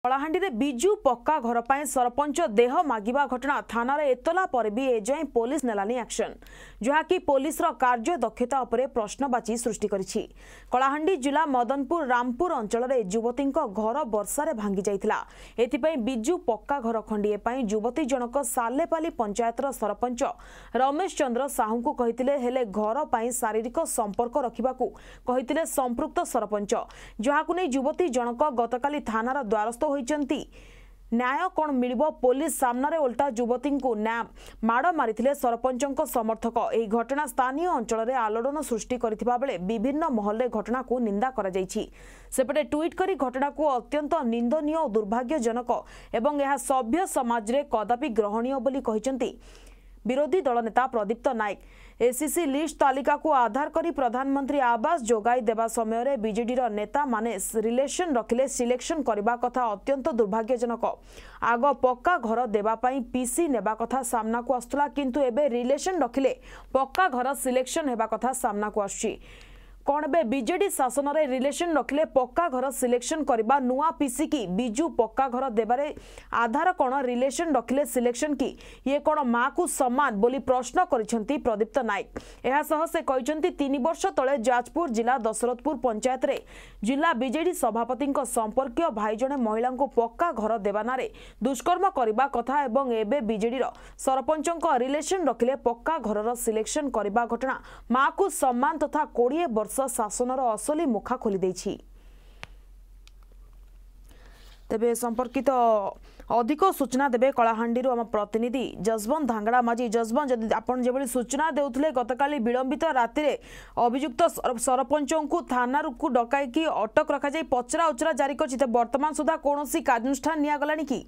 कलाहांडी रे बिजू पक्का घर पर सरपंच देह मागिबा घटना थाना रे एतला पर भी एजाए पुलिस नेलानी एक्शन जहाँकि पुलिस रो कार्य दक्षता उपरे प्रश्नवाची सृष्टि करिछि। कलाहांडी जिला मदनपुर रामपुर अंचल रे युवती घर वर्षा रे भांगी जाइतिला। एथिपई बिजू पक्का घर खंडिए पई युवती जनक सालेपाली पंचायतर सरपंच रमेश चंद्र साहू को कहितिले हेले घर पई शारीरिक संपर्क रखिबाकू कहितिले संपृक्त सरपंच जहाकू नै युवती जनक गतकाली थानार द्वारस्थ होइचंती। न्याय कौन मिलिबो पुलिस सामने उल्टा युवती को न्याय माड़ मारिथिले सरपंचक समर्थक। यह घटना स्थानीय अंचल रे आलोड़न सृष्टि करथिबा बेले विभिन्न महल रे घटना को निंदा करा जायछि। सेपटे ट्वीट करी घटना को अत्यंत निंदनीय और दुर्भाग्यजनक एवं यह सभ्य समाज रे कदापि ग्रहणीय बोली कहिसंती विरोधी दल नेता प्रदीप्त नायक। एसीसी लिस्ट तालिका को आधार करी प्रधानमंत्री आवास जोगाई देवा समय रे बीजेडी रो नेता माने रिलेशन रखिले सिलेक्शन करबा कथा अत्यंत दुर्भाग्यजनक। आग पक्का घर देवा पई पीसी नेबा कथा सामना को आस्तला किंतु एबे रिलेशन रखिले पक्का घर सिलेक्शन हेबा कथा सामना को आछि। कौन बे बीजेडी शासन रे रिलेशन रखिले पक्का घर सिलेक्शन करबा नुआ पीसी की बिजू पक्का घर देबारे आधार कौन रिलेशन रखिले सिलेक्शन की ये कौन माँ को सम्मान बोली प्रश्न करिसेंती प्रदीप्त नायक। एहा सह से कहिसेंती 3 वर्ष तले जाजपुर जिला दशरथपुर पंचायत रे जिला बीजेडी सभापति संपर्कीय भाई जने महिला को पक्का घर देवा नारे दुष्कर्म करबा कथा एवं एबे बीजेडी रो सरपंचक रिलेशन रखिले पक्का घर सिलेक्शन करबा घटना माँ को सम्मान तथा 20 वर्ष शासनर असली मुखा खोली देछि। तेबे संपर्कित अधिक सूचना देबे कलाहांडी आम प्रतिनिधि जसवंत धांगड़ा माझी। जसवंत जदि आपण जेबली सूचना देउथले गतकाली विलंबित राति रे अभियुक्त सरपंचों को थाना को डकाई की अटक रखा जाई पचरा उचरा जारी करछि। वर्तमान सुधा कोनोसी कार्यानुष्ठान निया गलानी की?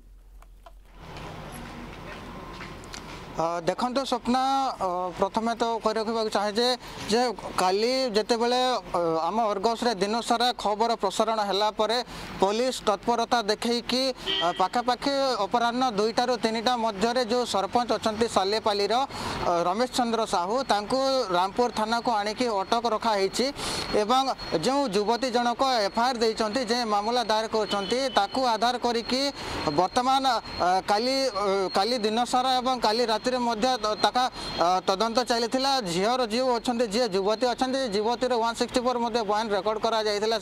देखो स्वप्ना प्रथमे तो कही रखा चाहे जे काली जिते बड़े आम अर्गस दिन सारा खबर प्रसारण है पुलिस तत्परता देखी पाखापाखि अपराह्न 2टा ରୁ 3टा मध्य जो सरपंच अच्छा सालेपाली रमेश चंद्र साहू तांको रामपुर थाना को आणिकी अटक रखाई एवं जो युवती जनक एफआईआर देइचंती जे मामला दायर कर आधार करिकी वर्तमान काली दिन सारा एवं काली राति तदंत चली झीर जी अच्छा जी युवती अच्छा युवती 164 बयान रेकर्ड करा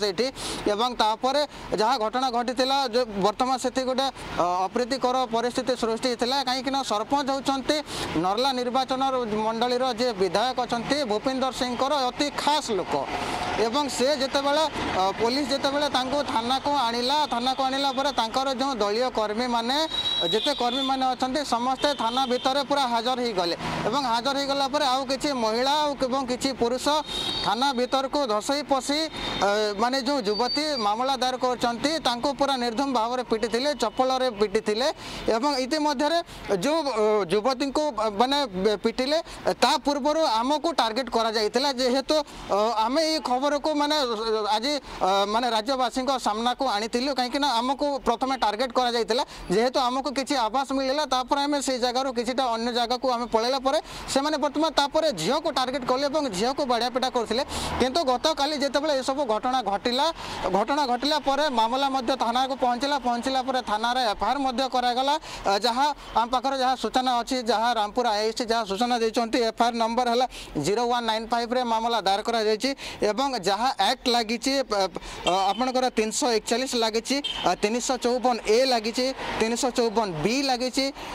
जहाँ घटना घटी बर्तमान से गोटे अप्रीतिकर परिस्थिति सृष्टि होता कहीं सरपंच होती नर्ला निर्वाचन मंडली जे विधायक अच्छा भूपिंदर सिंह अति खास लोक एवं से जितेबाला पुलिस जितेबाला थाना को आनिला जो दलीय कर्मी माने जिते कर्मी माने अच्छा समस्ते थाना भितर पूरा हाजर हो गले एवं हाजर हो गला आउ किछि महिला और किछि पुरुष थाना भीतर को धसई पशी माने जो युवती मामला दायर कर पूरा निर्धम भाव में पिटी थिले चप्पल रे पिटी थिले एवं इतिमध्य जो युवती को माने पिटिले ता पूर्व आमको टार्गेट करा जाइतिला जेहेतु आमे ये खबर को माने आज माने राज्यवासी सामना को आनीलु कहीं आमको प्रथम टार्गेट करा जाइतिला जेहेतु आमको किछि आवास मिलला तापर आमे से जगह किछिटा अन्य जगह को आम पलैला से बर्तमान तापर झील को टार्गेट कले झील को बाड़िया पिटा करते किंतु गत काली जितेबाला यह सब घटना घटिला मामला थाना को पहुँचला थाना एफआईआर करागला जहाँ आम पाखे जहाँ सूचना अच्छी जहाँ रामपुर आईएसटी जहाँ सूचना देते एफआईआर नंबर है 0195 रे मामला दायर कर जहाँ एक्ट लगी आपणकर 341 लगी 354A लगी 354B लगी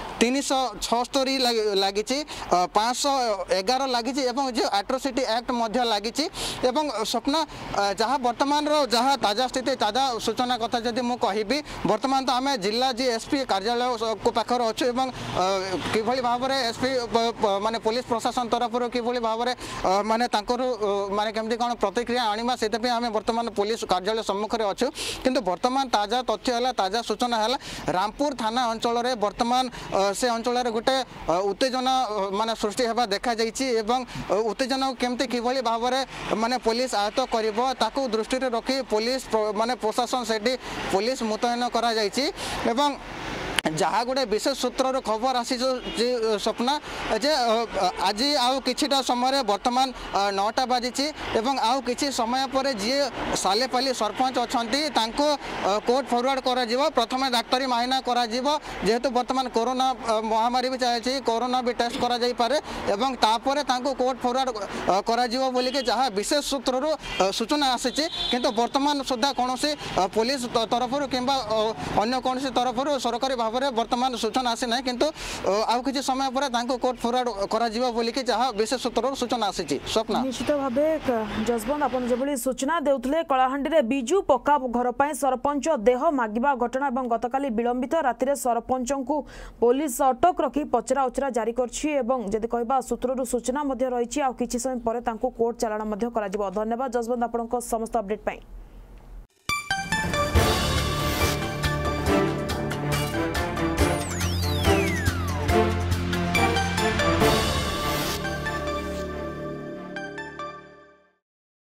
376 लगी 511 लगी जो एट्रोसिटी एक्ट लगी स्वप्ना जहाँ वर्तमान जहाँ ताजा स्थिति ताजा सूचना कथा जदि मु कहिबी वर्तमान तो आम जिला जी एसपी कार्यालय को पाखर अच्छु कि भाव में एसपी माने पुलिस प्रशासन तरफ कि भाव में माने माने केमती कौन प्रतिक्रिया आनिबा से आम वर्तमान पुलिस कार्यालय सम्मुख में अच्छु किंतु वर्तमान ताजा तथ्य है ताजा सूचना है रामपुर थाना अंचल में वर्तमान से अंचल गोटे उत्तेजना माने सृष्टि होगा देखा एवं उत्तेजना केमती कि भाव में माने पुलिस आयत्त कर दृष्टि रखी पुलिस माने प्रशासन से पुलिस मुतयन करा एवं जहाँ गोटे विशेष सूत्र खबर आसी स्वप्ना जे आज आउ किछिटा समय वर्तमान 9टा बाजी एवं आउ किछि समय पर जी सालेपाली सरपंच अच्छा कोर्ट फरवर्ड कर प्रथम डाक्तरी माइना कर जेहेतु वर्तमान कोरोना महामारी भी चलती कोरोना भी टेस्ट कर कोर्ट फरवर्ड कर जहाँ विशेष सूत्र सूचना आसी किंतु वर्तमान सुधा कौन पुलिस तरफ कि अन्य कौन तरफ सरकारी भाव में वर्तमान सूचना आसी ना किंतु आउ किसी समय पर कोर्ट फरवर्ड कर जहाँ विशेष सूत्र सूचना आसी स्वप्ना निश्चित भाव जसवंत आप जो सूचना देउथले कलाहांडी बिजू पक्का घर पर सरपंच देह मागिबा घटना और गतकाली विलंबित राति सरपंच को पुलिस अटक रखी पचरा उचरा जारी करछि एवं जदि कहबा सूत्ररु सूचना रही किछि समय पर कोर्ट चालाण धन्यवाद जसवंत आपन समस्त अपडेट पाई।